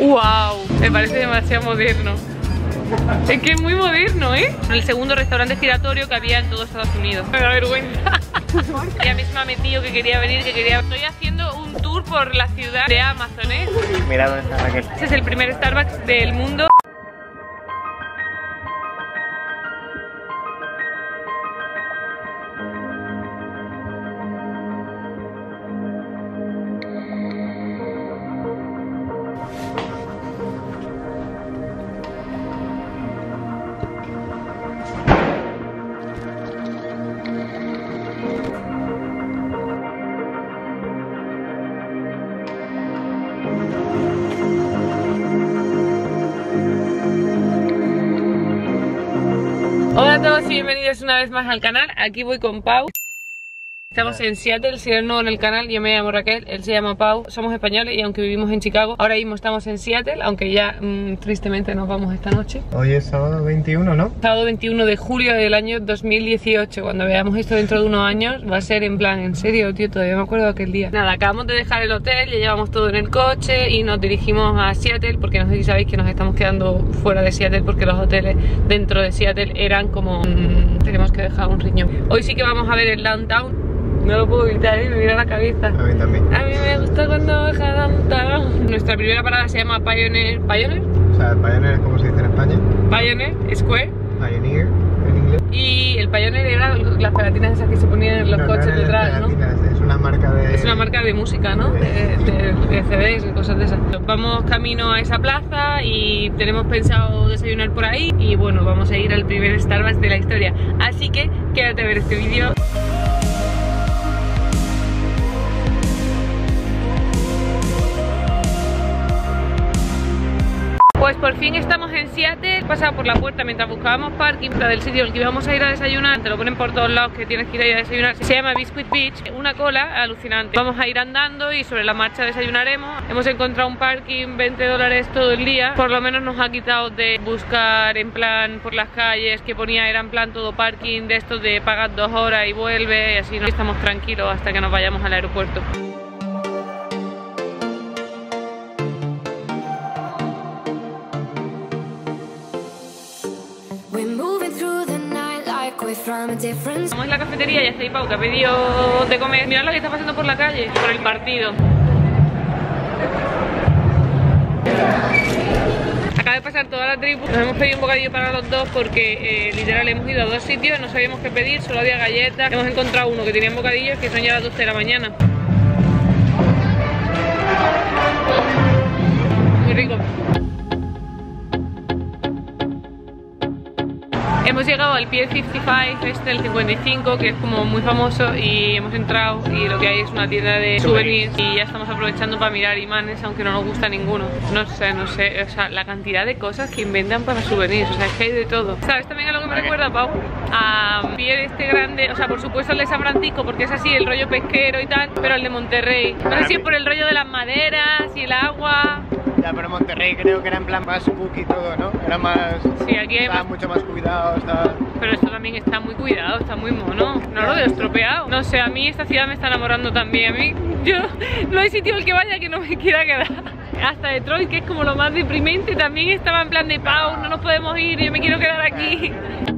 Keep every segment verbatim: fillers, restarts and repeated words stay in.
¡Wow! Me parece demasiado moderno. Es que es muy moderno, ¿eh? El segundo restaurante giratorio que había en todo Estados Unidos. Me da vergüenza. Ella misma me dijo que quería venir, que quería... Estoy haciendo un tour por la ciudad de Amazon, ¿eh? Mira dónde está Raquel. Este es el primer Starbucks del mundo. Hola a todos y bienvenidos una vez más al canal. Aquí voy con Pau. Estamos en Seattle, si eres nuevo en el canal, yo me llamo Raquel, él se llama Pau. Somos españoles y aunque vivimos en Chicago, ahora mismo estamos en Seattle, aunque ya mmm, tristemente nos vamos esta noche. Hoy es sábado veintiuno, ¿no? Sábado veintiuno de julio del año dos mil dieciocho. Cuando veamos esto dentro de unos años va a ser en plan, en serio, tío, todavía me acuerdo de aquel día. Nada, acabamos de dejar el hotel, ya llevamos todo en el coche y nos dirigimos a Seattle, porque no sé si sabéis que nos estamos quedando fuera de Seattle porque los hoteles dentro de Seattle eran como... Mmm, tenemos que dejar un riñón. Hoy sí que vamos a ver el downtown. No lo puedo evitar, ¿eh? Me mira la cabeza. A mí también. A mí me gusta cuando baja downtown. Nuestra primera parada se llama Pioneer... ¿Pioneer? O sea, Pioneer es como se dice en España. Pioneer Square. Pioneer en inglés. Y el Pioneer era las pegatinas esas que se ponían en los no, coches no detrás, ¿no? Es una marca de... Es una marca de música, ¿no? De, de, de C Ds y cosas de esas. Vamos camino a esa plaza y tenemos pensado desayunar por ahí. Y bueno, vamos a ir al primer Starbucks de la historia. Así que quédate a ver este vídeo. Pues por fin estamos en Seattle. He pasado por la puerta mientras buscábamos parking. La del sitio al que íbamos a ir a desayunar, te lo ponen por todos lados que tienes que ir ahí a desayunar. Se llama Biscuit Beach. Una cola alucinante. Vamos a ir andando y sobre la marcha desayunaremos. Hemos encontrado un parking, veinte dólares todo el día. Por lo menos nos ha quitado de buscar en plan por las calles que ponía, era en plan todo parking de estos de pagar dos horas y vuelve. Y así no estamos tranquilos hasta que nos vayamos al aeropuerto. Estamos en la cafetería y ya está ahí Pau, que ha pedido de comer. Mirad lo que está pasando por la calle, por el partido. Acaba de pasar toda la tribu. Nos hemos pedido un bocadillo para los dos porque eh, literal hemos ido a dos sitios, no sabíamos qué pedir, solo había galletas. Hemos encontrado uno que tenía bocadillos que son ya las doce de la mañana. Muy rico. Hemos llegado al Pier cincuenta y cinco, este el cincuenta y cinco, que es como muy famoso, y hemos entrado y lo que hay es una tienda de souvenirs y ya estamos aprovechando para mirar imanes, aunque no nos gusta ninguno. No sé, no sé, o sea, la cantidad de cosas que inventan para souvenirs, o sea, es que hay de todo. ¿Sabes también a lo que me recuerda, Pau? A Pier este grande, o sea, por supuesto el de San Francisco, porque es así, el rollo pesquero y tal, pero el de Monterrey. No sé si es por el rollo de las maderas y el agua. Ya, pero Monterrey creo que era en plan más cookie y todo, ¿no? Era más... Sí, aquí hay estaba más... mucho más cuidado, estaba... Pero esto también está muy cuidado, está muy mono. No lo veo estropeado. No sé, a mí esta ciudad me está enamorando también. A mí, yo, no hay sitio al que vaya que no me quiera quedar. Hasta Detroit, que es como lo más deprimente, también estaba en plan de Pau, no nos podemos ir, yo me quiero quedar aquí.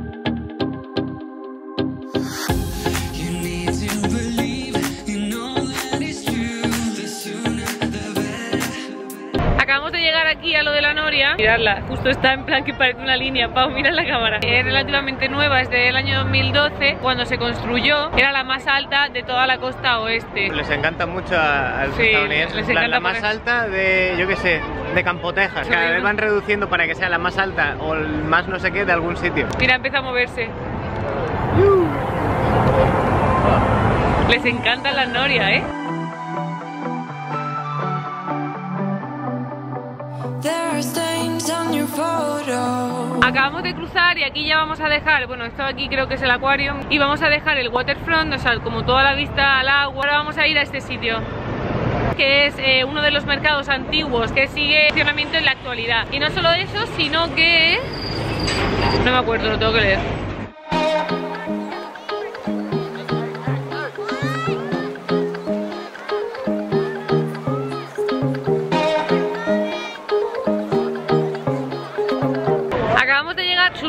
Acabamos de llegar aquí a lo de la Noria. Miradla, justo está en plan que parece una línea. Pau, mira la cámara. Es relativamente nueva, es del año dos mil doce. Cuando se construyó, era la más alta de toda la costa oeste. Les encanta mucho a, a los Sí, estadounidenses. les La, encanta la más poner... alta de, yo qué sé, de Campo Texas. Cada vez van reduciendo para que sea la más alta o el más no sé qué de algún sitio. Mira, empieza a moverse. Les encanta la Noria, ¿eh? Acabamos de cruzar y aquí ya vamos a dejar, bueno, esto aquí creo que es el acuario, y vamos a dejar el waterfront, o sea, como toda la vista al agua. Ahora vamos a ir a este sitio, que es eh, uno de los mercados antiguos que sigue funcionamiento en la actualidad. Y no solo eso, sino que... no me acuerdo, lo tengo que leer.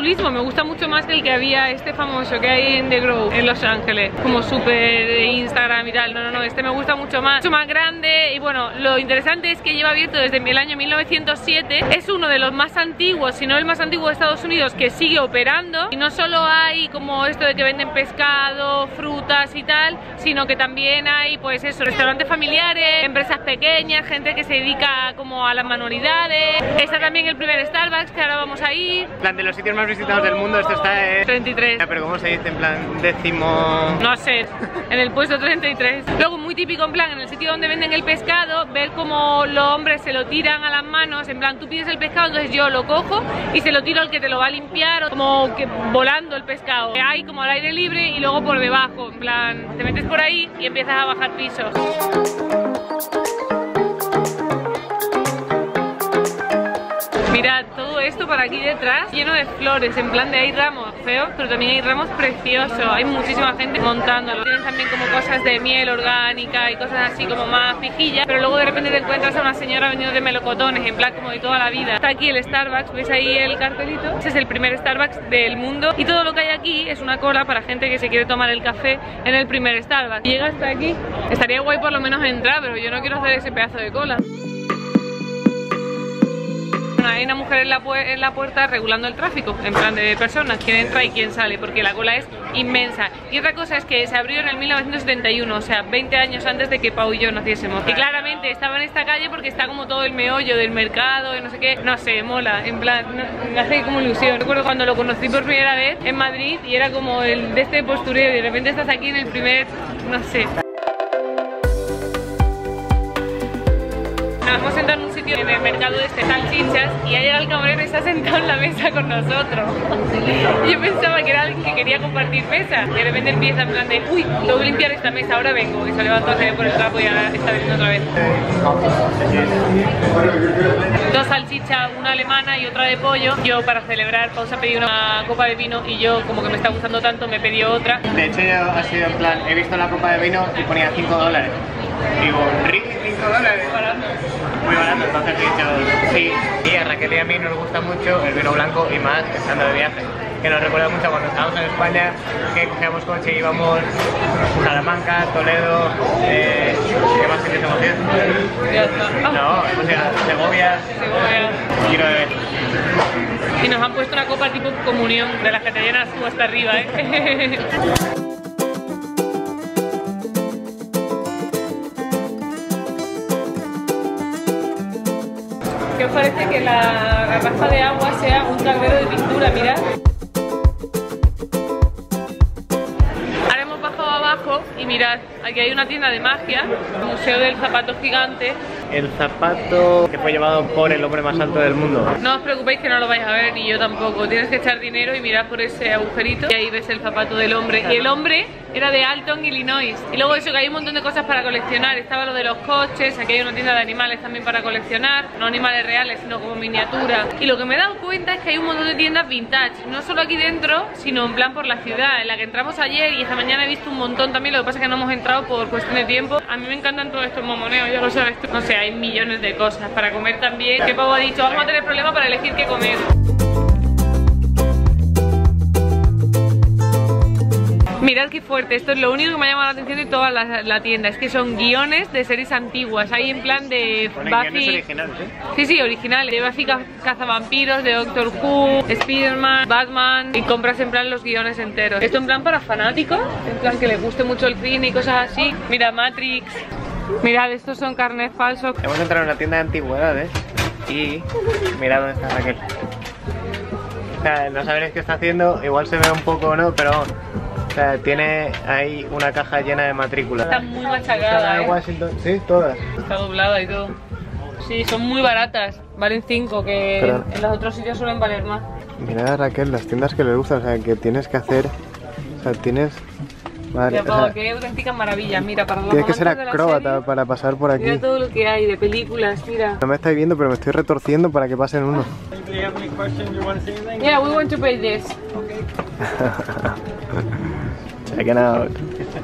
chulísimo, me gusta mucho más que el que había este famoso que hay en The Grove, en Los Ángeles, como súper de Instagram y tal. No, no, no, este me gusta mucho más, mucho más grande. Y bueno, lo interesante es que lleva abierto desde el año mil novecientos siete, es uno de los más antiguos, si no el más antiguo de Estados Unidos, que sigue operando. Y no solo hay como esto de que venden pescado, frutas y tal, sino que también hay pues eso, restaurantes familiares, empresas pequeñas, gente que se dedica como a las manualidades. Está también el primer Starbucks, que ahora vamos a ir. En plan, de los sitios más visitados del mundo, esto está en treinta y tres. Pero ¿cómo se dice? En plan, décimo... No sé, en el puesto treinta y tres. Luego muy típico, en plan, en el sitio donde venden el pescado, ver cómo los hombres se lo tiran a las manos. En plan, tú pides el pescado, entonces yo lo cojo y se lo tiro al que te lo va a limpiar, o como que volando el pescado. Hay como al aire libre y luego por debajo, en plan, te metes por ahí y empiezas a bajar pisos. Mirad, todo esto para aquí detrás lleno de flores, en plan de hay ramos feos, pero también hay ramos preciosos. Hay muchísima gente montándolo. Tienen también como cosas de miel orgánica y cosas así como más fijillas, pero luego de repente te encuentras a una señora vendiendo de melocotones, en plan como de toda la vida. Está aquí el Starbucks, ¿ves ahí el cartelito? Ese es el primer Starbucks del mundo y todo lo que hay aquí es una cola para gente que se quiere tomar el café en el primer Starbucks. Llega hasta aquí. Estaría guay por lo menos entrar, pero yo no quiero hacer ese pedazo de cola. Hay una mujer en la, en la puerta regulando el tráfico, en plan de personas, quién entra y quién sale, porque la cola es inmensa. Y otra cosa es que se abrió en el mil novecientos setenta y uno, o sea, veinte años antes de que Pau y yo naciésemos. Y claramente estaba en esta calle porque está como todo el meollo del mercado y no sé qué, no sé, mola, en plan, no, me hace como ilusión. Recuerdo cuando lo conocí por primera vez en Madrid y era como el de este postureo y de repente estás aquí en el primer, no sé. Nos hemos sentado en un sitio en el mercado de este salchichas y ha llegado el camarero y se ha sentado en la mesa con nosotros. Yo pensaba que era alguien que quería compartir mesa y de repente empieza en plan de uy, tengo que limpiar esta mesa, ahora vengo. Y se levantó, se ve por el trapo y ahora está viniendo otra vez. Dos salchichas, una alemana y otra de pollo. Yo para celebrar, Pau se ha pedido una copa de vino y yo como que me está gustando tanto me pedí otra. De hecho yo ha sido en plan, he visto la copa de vino y ponía cinco dólares. Digo, Ricky, cinco dólares. Muy barato, entonces he dicho sí. Y a Raquel y a mí nos gusta mucho el vino blanco y más estando de viaje. Que nos recuerda mucho cuando estábamos en España, que cogíamos coche y íbamos a Salamanca, Toledo, eh, ¿qué más sitios hemos ido? Ya está. No, hemos ido a Segovia, Segovia. Quiero beber. Y nos han puesto una copa tipo comunión, de las que te llenas tú hasta arriba, ¿eh? ¿Qué os parece que la garrafa de agua sea un tablero de pintura? Mirad. Ahora hemos bajado abajo y mirad, aquí hay una tienda de magia, el Museo del Zapato Gigante. El zapato que fue llevado por el hombre más alto del mundo. No os preocupéis que no lo vais a ver, ni yo tampoco. Tienes que echar dinero y mirar por ese agujerito y ahí ves el zapato del hombre. Y el hombre era de Alton, Illinois. Y luego eso, que hay un montón de cosas para coleccionar. Estaba lo de los coches, aquí hay una tienda de animales también para coleccionar. No animales reales, sino como miniatura. Y lo que me he dado cuenta es que hay un montón de tiendas vintage. No solo aquí dentro, sino en plan por la ciudad, en la que entramos ayer y esta mañana he visto un montón también. Lo que pasa es que no hemos entrado por cuestión de tiempo. A mí me encantan todos estos mamoneos, ya lo sabes tú. No sé, hay millones de cosas para comer también. Que Pau ha dicho, vamos a tener problemas para elegir qué comer. Mirad qué fuerte, esto es lo único que me ha llamado la atención de toda la, la tienda. Es que son guiones de series antiguas. Hay en plan de Buffy. Originales, ¿eh? Sí, sí, original. De Buffy Cazavampiros, de Doctor Who, Spiderman, Batman. Y compras en plan los guiones enteros. Esto en plan para fanáticos, en plan que les guste mucho el cine y cosas así. Mira, Matrix. Mirad, estos son carnets falsos. Hemos entrado en una tienda de antigüedades y mirad dónde está Raquel. O sea, no sabréis qué está haciendo, igual se ve un poco o no, pero o sea, tiene ahí una caja llena de matrículas. Está muy machacada, ¿eh? Washington, sí, todas. Está doblada y todo. Sí, son muy baratas. Valen cinco, que Perdón. En los otros sitios suelen valer más. Mirad, Raquel, las tiendas que le gustan, o sea, que tienes que hacer... O sea, tienes... Vale, mira, Pau, o sea, qué auténtica maravilla, mira, para los tienes que ser acróbata para pasar por aquí. Mira todo lo que hay de películas, mira. No me estáis viendo, pero me estoy retorciendo para que pasen uno. Yeah, we want to pay this. Check it out.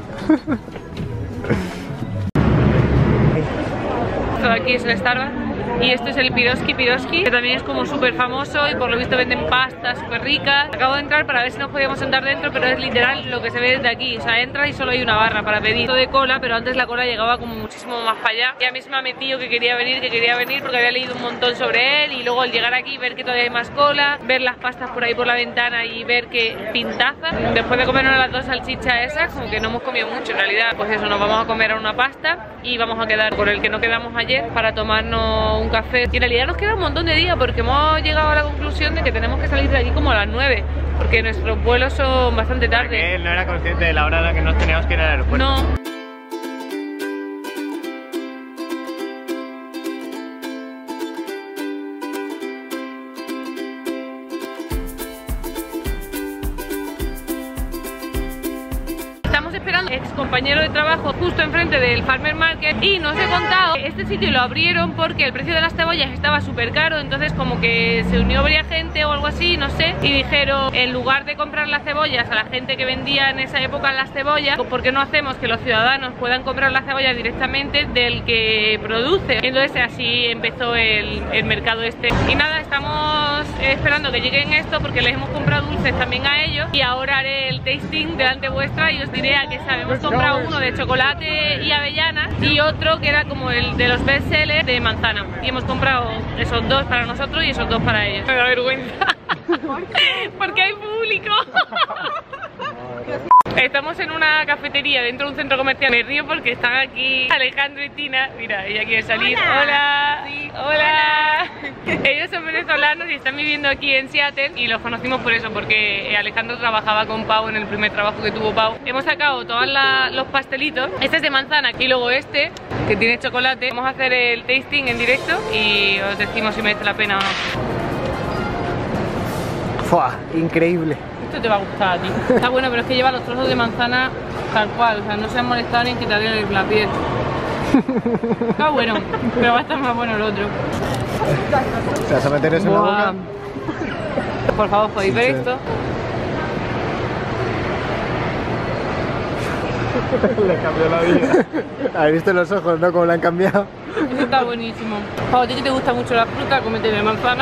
Esto de aquí es el Starbucks. Y esto es el Piroski Piroski, que también es como súper famoso y por lo visto venden pastas súper ricas. Acabo de entrar para ver si nos podíamos sentar dentro, pero es literal lo que se ve desde aquí. O sea, entras y solo hay una barra para pedir. Todo de cola, pero antes la cola llegaba como muchísimo más para allá. Y a mí se me ha metido que quería venir, que quería venir porque había leído un montón sobre él. Y luego al llegar aquí, ver que todavía hay más cola, ver las pastas por ahí por la ventana y ver que pintaza. Después de comernos las dos salchichas esas, como que no hemos comido mucho en realidad. Pues eso, nos vamos a comer a una pasta y vamos a quedar con el que no quedamos ayer para tomarnos un café. Y en realidad nos queda un montón de días porque hemos llegado a la conclusión de que tenemos que salir de aquí como a las nueve, porque nuestros vuelos son bastante tarde. Porque él no era consciente de la hora en la que nos teníamos que ir al aeropuerto. No. Esperando ex compañero de trabajo justo enfrente del Farmer Market y nos he contado que este sitio lo abrieron porque el precio de las cebollas estaba súper caro, entonces como que se unió varias gente o algo así, no sé, y dijeron, en lugar de comprar las cebollas a la gente que vendía en esa época las cebollas, ¿por qué no hacemos que los ciudadanos puedan comprar las cebollas directamente del que produce? Entonces así empezó el, el mercado este. Y nada, estamos esperando que lleguen esto porque les hemos comprado dulces también a ellos y ahora haré el tasting delante vuestra y os diré a qué sabe. Hemos comprado uno de chocolate y avellanas y otro que era como el de los best sellers de manzana. Y hemos comprado esos dos para nosotros y esos dos para ellos. Me da vergüenza. Porque hay público. Estamos en una cafetería dentro de un centro comercial. Me río porque están aquí Alejandro y Tina. Mira, ella quiere salir. Hola. Hola. Sí. Hola. Ellos son venezolanos y están viviendo aquí en Seattle y los conocimos por eso, porque Alejandro trabajaba con Pau en el primer trabajo que tuvo Pau. Hemos sacado todos los pastelitos. Este es de manzana y luego este que tiene chocolate. Vamos a hacer el tasting en directo y os decimos si merece la pena o no. ¡Fua! Increíble. Esto te va a gustar a ti. Está bueno, pero es que lleva los trozos de manzana tal cual, o sea, no se han molestado ni en quitarle la piel. Está bueno, pero va a estar más bueno el otro. ¿Te vas a meter eso en la boca? Por favor, podéis ver esto. Le cambió la vida. ¿Has visto los ojos, no? Cómo le han cambiado. Esto está buenísimo. Pau, a ti que te gusta mucho la fruta, cómete de manzana.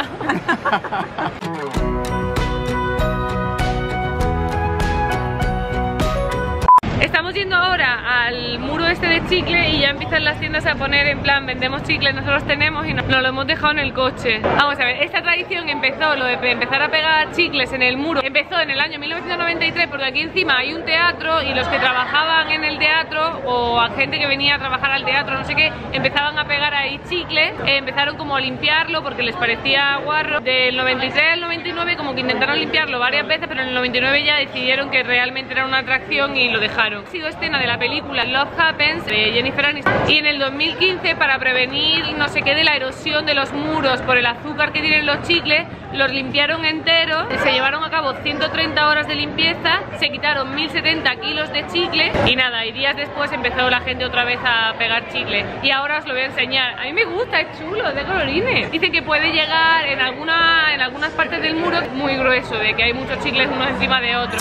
Estamos yendo ahora al muro este de chicle y ya empiezan las tiendas a poner en plan, vendemos chicles, nosotros tenemos y nos, nos lo hemos dejado en el coche. Vamos a ver, esta tradición empezó, lo de empezar a pegar chicles en el muro, empezó en el año mil novecientos noventa y tres porque aquí encima hay un teatro y los que trabajaban en el teatro o a gente que venía a trabajar al teatro, no sé qué, empezaban a pegar ahí chicles, eh, empezaron como a limpiarlo porque les parecía guarro. Del noventa y tres al noventa y nueve como que intentaron limpiarlo varias veces, pero en el noventa y nueve ya decidieron que realmente era una atracción y lo dejaron. Ha sido escena de la película Love Happens de Jennifer Aniston y en el dos mil quince, para prevenir no sé qué de la erosión de los muros por el azúcar que tienen los chicles, los limpiaron enteros, se llevaron a cabo ciento treinta horas de limpieza, se quitaron mil setenta kilos de chicle y nada, y días después empezó la gente otra vez a pegar chicle y ahora os lo voy a enseñar. A mí me gusta, es chulo, es de colorines. Dicen que puede llegar en, alguna, en algunas partes del muro muy grueso, de que hay muchos chicles unos encima de otros.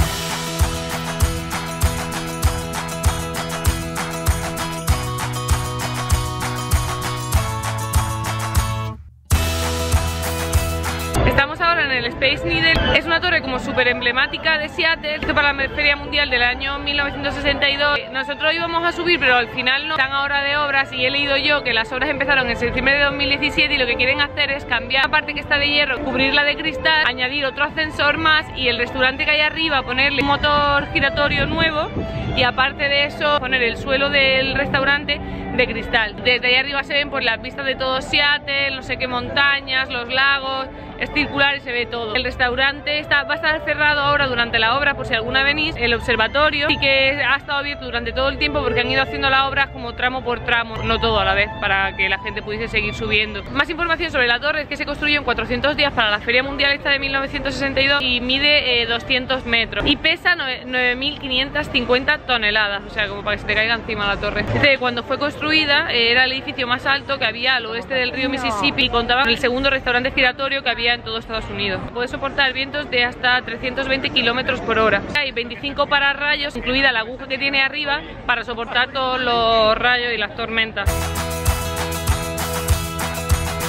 Estamos ahora en el Space Needle, es una torre como súper emblemática de Seattle, que para la Feria Mundial del año mil novecientos sesenta y dos. Nosotros íbamos a subir, pero al final no, están ahora de obras y he leído yo que las obras empezaron en septiembre de dos mil diecisiete y lo que quieren hacer es cambiar la parte que está de hierro, cubrirla de cristal, añadir otro ascensor más y el restaurante que hay arriba ponerle un motor giratorio nuevo y aparte de eso poner el suelo del restaurante de cristal. Desde ahí arriba se ven pues las vistas de todo Seattle, no sé qué montañas, los lagos, es circular y se ve todo. El restaurante está, va a estar cerrado ahora durante la obra por si alguna venís. El observatorio sí que ha estado abierto durante todo el tiempo porque han ido haciendo la obra como tramo por tramo, no todo a la vez, para que la gente pudiese seguir subiendo. Más información sobre la torre es que se construyó en cuatrocientos días para la Feria Mundial esta de mil novecientos sesenta y dos y mide eh, doscientos metros y pesa nueve mil quinientas cincuenta toneladas, o sea, como para que se te caiga encima la torre. Dice, cuando fue construida eh, era el edificio más alto que había al oeste del río Mississippi y contaba con el segundo restaurante giratorio que había en todo Estados Unidos. Puede soportar vientos de hasta trescientos veinte kilómetros por hora. Hay veinticinco pararrayos, incluida la aguja que tiene arriba, para soportar todos los rayos y las tormentas.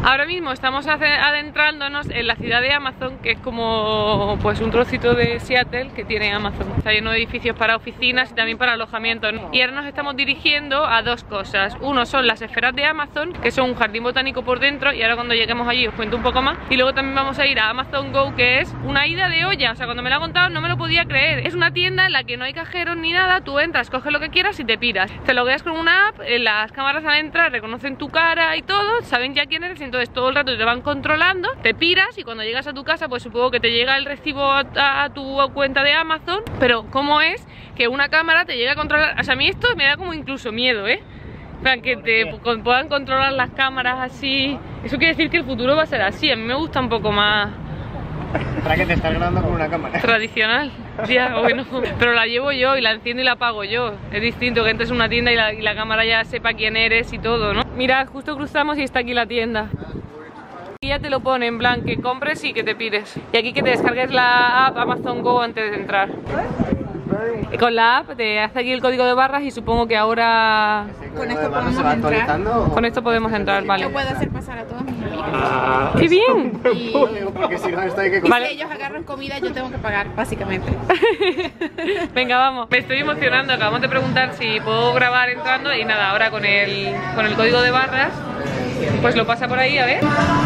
Ahora mismo estamos adentrándonos en la ciudad de Amazon, que es como pues un trocito de Seattle que tiene Amazon. Está lleno de edificios para oficinas y también para alojamiento. Y ahora nos estamos dirigiendo a dos cosas. Uno son las esferas de Amazon, que son un jardín botánico por dentro, y ahora cuando lleguemos allí os cuento un poco más. Y luego también vamos a ir a Amazon Go, que es una ida de olla. O sea, cuando me lo ha contado no me lo podía creer. Es una tienda en la que no hay cajeros ni nada. Tú entras, coges lo que quieras y te piras. Te logueas con una app, las cámaras al entrar reconocen tu cara y todo, saben ya quién eres. Entonces todo el rato te van controlando, te piras y cuando llegas a tu casa pues supongo que te llega el recibo a, a tu cuenta de Amazon. Pero ¿cómo es que una cámara te llega a controlar? O sea, a mí esto me da como incluso miedo, ¿eh? Para que te puedan controlar las cámaras así. Eso quiere decir que el futuro va a ser así. A mí me gusta un poco más... ¿Para qué te estás grabando con una cámara? Tradicional, ya, bueno. Pero la llevo yo y la enciendo y la apago yo. Es distinto que entres en una tienda y la, y la cámara ya sepa quién eres y todo, ¿no? Mirad, justo cruzamos y está aquí la tienda. Y ya te lo pone en plan que compres y que te pires. Y aquí que te descargues la app Amazon Go antes de entrar. Y con la app te hace aquí el código de barras y supongo que ahora... Con esto podemos entrar. Con esto podemos entrar, vale. Yo puedo hacer pasar a todos mis amigos. Ah, ¡qué bien! Y, Porque si no, esto hay que y Vale. si ellos agarran comida, yo tengo que pagar, básicamente. Venga, vamos. Me estoy emocionando. Acabamos de preguntar si puedo grabar entrando y nada, ahora con el, con el código de barras, pues lo pasa por ahí, a ver.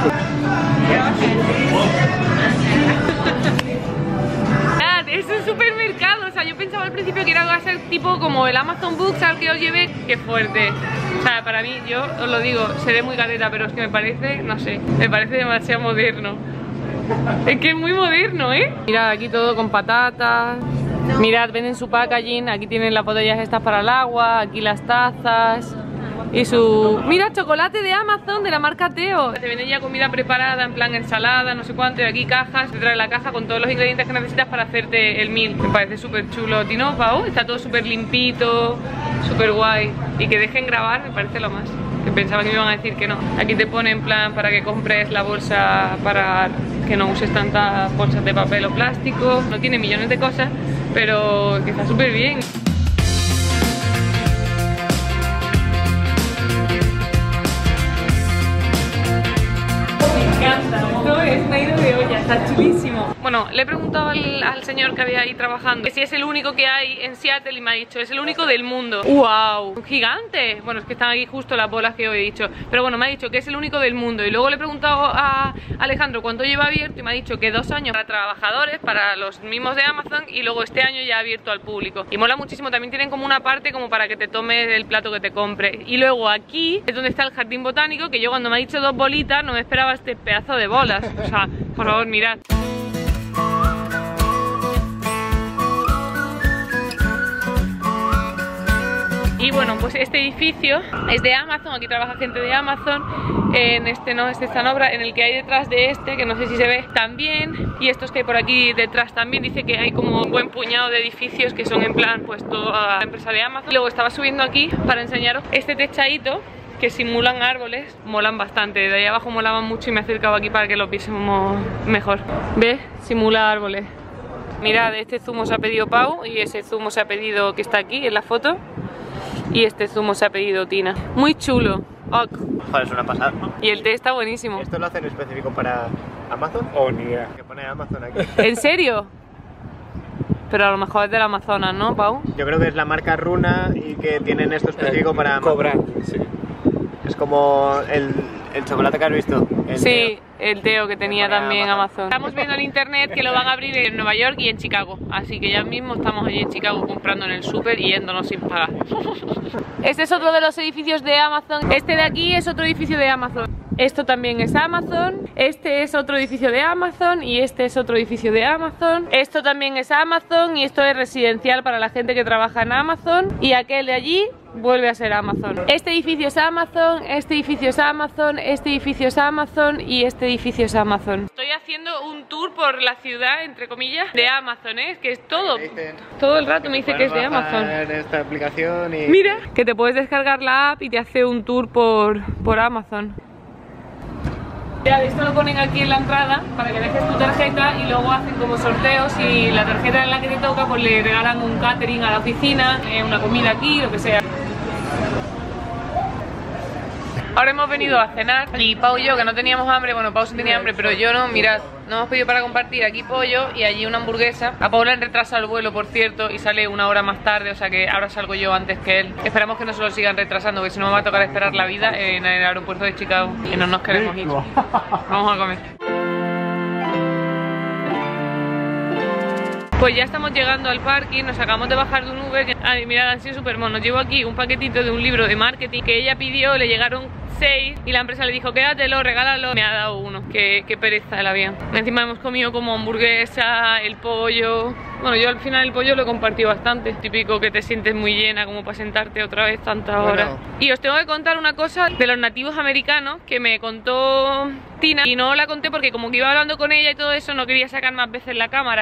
Es un supermercado, o sea, yo pensaba al principio que era algo así tipo como el Amazon Books al que os llevé, qué fuerte. O sea, para mí, yo os lo digo, seré muy gateta, pero es que me parece, no sé, me parece demasiado moderno. Es que es muy moderno, ¿eh? Mirad, aquí todo con patatas. Mirad, venden su packaging, aquí tienen las botellas estas para el agua, aquí las tazas. Y su... Mira, chocolate de Amazon de la marca Teo. Te viene ya comida preparada, en plan ensalada, no sé cuánto. Y aquí cajas, te trae la caja con todos los ingredientes que necesitas para hacerte el meal. Me parece súper chulo. ¿No, Pau? Está todo súper limpito, súper guay. Y que dejen grabar me parece lo más. Que pensaba que me iban a decir que no. Aquí te pone en plan para que compres la bolsa para que no uses tantas bolsas de papel o plástico. No tiene millones de cosas, pero que está súper bien. Esto es una ida de olla, está chulísimo. Bueno, le he preguntado al, al señor que había ahí trabajando que si es el único que hay en Seattle y me ha dicho es el único del mundo. ¡Wow! ¡Un gigante! Bueno, es que están aquí justo las bolas que os he dicho. Pero bueno, me ha dicho que es el único del mundo. Y luego le he preguntado a Alejandro cuánto lleva abierto y me ha dicho que dos años para trabajadores, para los mismos de Amazon, y luego este año ya abierto al público. Y mola muchísimo, también tienen como una parte como para que te tomes el plato que te compres. Y luego aquí es donde está el jardín botánico, que yo cuando me ha dicho dos bolitas no me esperaba este pedazo de bolas. O sea, por favor, mirad. Y bueno, pues este edificio es de Amazon, aquí trabaja gente de Amazon. En este no, este está en obra, en el que hay detrás de este, que no sé si se ve también. Y estos que hay por aquí detrás también, dice que hay como un buen puñado de edificios que son en plan, pues toda la empresa de Amazon. Luego estaba subiendo aquí para enseñaros este techadito que simulan árboles, molan bastante. De ahí abajo molaban mucho y me he acercado aquí para que lo viésemos mejor. ¿Ves? Simula árboles. Mirad, este zumo se ha pedido Pau y ese zumo se ha pedido, que está aquí en la foto, y este zumo se ha pedido Tina. Muy chulo. Ok. Joder, es una pasada. Y el té está buenísimo. ¿Esto lo hacen específico para Amazon? Oh, ni idea. Que pone Amazon aquí. ¿En serio? Pero a lo mejor es del Amazonas, ¿no, Pau? Yo creo que es la marca Runa y que tienen esto específico para Amazon. Cobrar, sí. Es como el, el chocolate que has visto. El Sí, Teo. el Teo que tenía Para también Amazon. Amazon. Estamos viendo en internet que lo van a abrir en Nueva York y en Chicago. Así que ya mismo estamos allí en Chicago comprando en el súper y yéndonos sin pagar. Este es otro de los edificios de Amazon. Este de aquí es otro edificio de Amazon. Esto también es Amazon. Este es otro edificio de Amazon. Y este es otro edificio de Amazon. Esto también es Amazon. Y esto es residencial para la gente que trabaja en Amazon. Y aquel de allí vuelve a ser Amazon. Este edificio es Amazon. Este edificio es Amazon. Este edificio es Amazon. Y este edificio es Amazon. Estoy haciendo un tour por la ciudad, entre comillas, de Amazon, ¿eh? Que es todo. Todo el rato me dice que es de Amazon. Esta aplicación y... Mira, que te puedes descargar la app y te hace un tour por, por Amazon. Ya, esto lo ponen aquí en la entrada para que dejes tu tarjeta y luego hacen como sorteos y la tarjeta en la que te toca pues le regalan un catering a la oficina, eh, una comida aquí, lo que sea. Ahora hemos venido a cenar y Pau y yo, que no teníamos hambre, bueno, Pau sí tenía hambre, pero yo no, mirad, nos hemos pedido para compartir aquí pollo y allí una hamburguesa. A Pau le han retrasado el vuelo, por cierto, y sale una hora más tarde, o sea que ahora salgo yo antes que él. Esperamos que no se lo sigan retrasando, porque si no me va a tocar esperar la vida en el aeropuerto de Chicago y no nos queremos ir. Vamos a comer. Pues ya estamos llegando al parking, nos acabamos de bajar de un Uber. Ay, mirad, han sido súper monos. Llevo aquí un paquetito de un libro de marketing que ella pidió, le llegaron seis y la empresa le dijo quédatelo, regálalo. Me ha dado uno, qué, qué pereza el avión. Encima hemos comido como hamburguesa, el pollo. Bueno, yo al final el pollo lo he compartido bastante. Típico que te sientes muy llena como para sentarte otra vez tantas horas. Bueno. Y os tengo que contar una cosa de los nativos americanos que me contó Tina. Y no la conté porque como que iba hablando con ella y todo eso, no quería sacar más veces la cámara.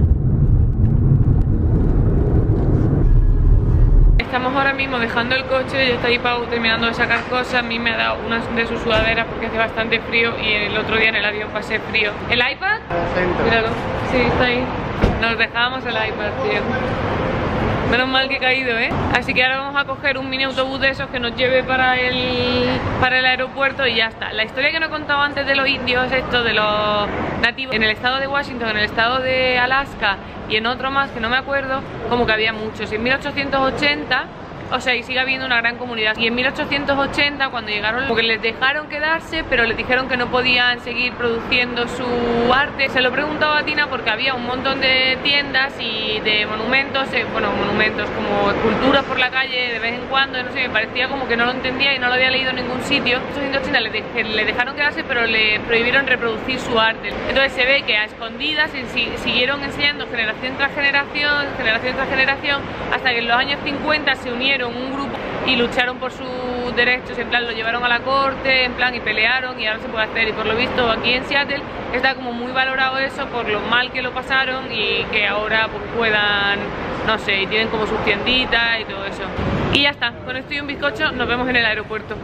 Estamos ahora mismo dejando el coche, ya está ahí Pau terminando de sacar cosas. A mí me ha dado una de sus sudaderas porque hace bastante frío y el otro día en el avión pasé frío. ¿El iPad? Míralo, sí, está ahí. Nos dejábamos el iPad, tío. Menos mal que he caído, ¿eh? Así que ahora vamos a coger un mini autobús de esos que nos lleve para el, para el aeropuerto y ya está. La historia que no he contado antes de los indios, esto de los nativos, en el estado de Washington, en el estado de Alaska y en otro más que no me acuerdo, como que había muchos. Y en mil ochocientos ochenta, o sea, y sigue habiendo una gran comunidad. Y en mil ochocientos ochenta, cuando llegaron, porque les dejaron quedarse, pero les dijeron que no podían seguir produciendo su arte. Se lo he preguntado a Tina porque había un montón de tiendas y de monumentos, eh, bueno, monumentos como esculturas por la calle de vez en cuando, no sé, me parecía como que no lo entendía y no lo había leído en ningún sitio. En mil ochocientos ochenta le, de le dejaron quedarse, pero le prohibieron reproducir su arte. Entonces se ve que a escondidas siguieron enseñando generación tras generación, generación tras generación, hasta que en los años cincuenta se unieron un grupo y lucharon por sus derechos, en plan lo llevaron a la corte, en plan y pelearon y ahora se puede hacer. Y por lo visto aquí en Seattle está como muy valorado eso por lo mal que lo pasaron y que ahora pues puedan, no sé, y tienen como sus tienditas y todo eso. Y ya está, con esto y un bizcocho nos vemos en el aeropuerto.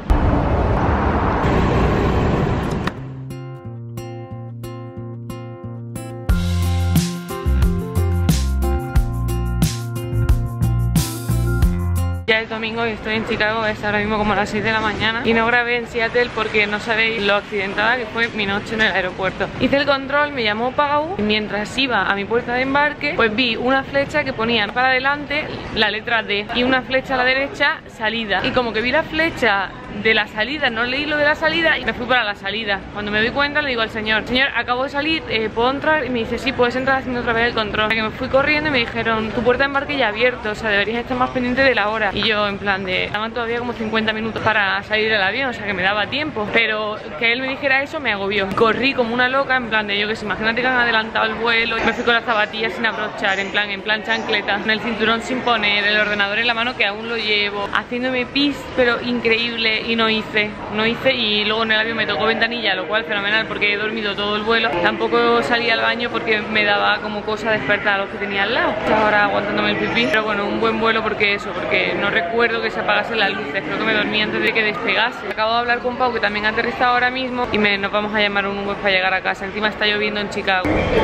Ya es domingo y estoy en Chicago, es ahora mismo como las seis de la mañana y no grabé en Seattle porque no sabéis lo accidentada que fue mi noche en el aeropuerto. Hice el control, me llamó Pau y mientras iba a mi puerta de embarque pues vi una flecha que ponía para adelante la letra D y una flecha a la derecha salida, y como que vi la flecha de la salida, no leí lo de la salida y me fui para la salida. Cuando me doy cuenta le digo al señor, señor, acabo de salir, eh, ¿puedo entrar? Y me dice, sí, puedes entrar haciendo otra vez el control. Que me fui corriendo y me dijeron, tu puerta de embarque ya abierto, o sea, deberías estar más pendiente de la hora. Y yo en plan de, estaban todavía como cincuenta minutos para salir del avión, o sea que me daba tiempo, pero que él me dijera eso me agobió. Corrí como una loca, en plan de, yo que sé, imagínate que han adelantado el vuelo, y me fui con las zapatillas sin abrochar, en plan, en plan chancleta, con el cinturón sin poner, el ordenador en la mano que aún lo llevo, haciéndome pis, pero increíble, y no hice, no hice, y luego en el avión me tocó ventanilla, lo cual fenomenal porque he dormido todo el vuelo. Tampoco salí al baño porque me daba como cosa despertar a los que tenía al lado. Estaba ahora aguantándome el pipí, pero bueno, un buen vuelo porque eso, porque no recuerdo que se apagasen las luces, creo que me dormí antes de que despegase. Acabo de hablar con Pau, que también ha aterrizado ahora mismo, y me, nos vamos a llamar un Uber para llegar a casa. Encima está lloviendo en Chicago.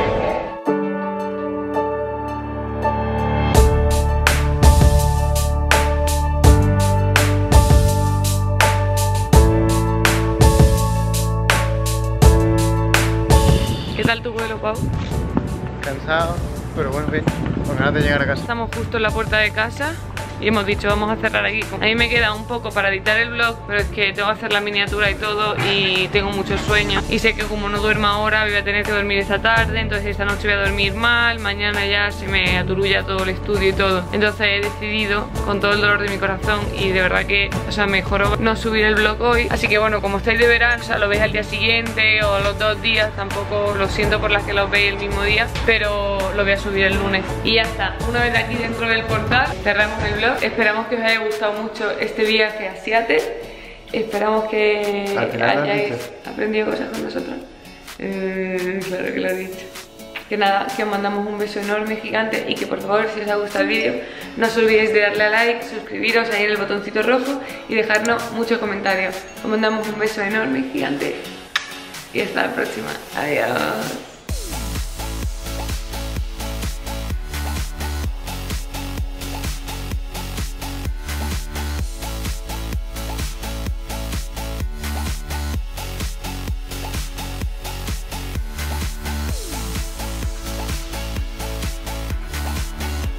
¿Qué tal tu vuelo, Pau? Cansado, pero bueno, bien, con ganas de llegar a casa. Estamos justo en la puerta de casa y hemos dicho vamos a cerrar aquí. A mí me queda un poco para editar el vlog, pero es que tengo que hacer la miniatura y todo y tengo mucho sueño y sé que como no duermo ahora voy a tener que dormir esta tarde, entonces esta noche voy a dormir mal, mañana ya se me aturulla todo el estudio y todo. Entonces he decidido, con todo el dolor de mi corazón, y de verdad que, o sea, mejor no subir el vlog hoy. Así que bueno, como estáis de verano, o sea, lo veis al día siguiente o los dos días, tampoco lo siento por las que los veis el mismo día, pero lo voy a subir el lunes. Y ya está, una vez aquí dentro del portal, cerramos el vlog. Esperamos que os haya gustado mucho este viaje a Seattle. Esperamos que hayáis aprendido cosas con nosotros. Eh, claro que lo he dicho. Que nada, que os mandamos un beso enorme, gigante, y que por favor, si os ha gustado el vídeo, no os olvidéis de darle a like, suscribiros ahí en el botoncito rojo y dejarnos muchos comentarios. Os mandamos un beso enorme, gigante, y hasta la próxima. Adiós.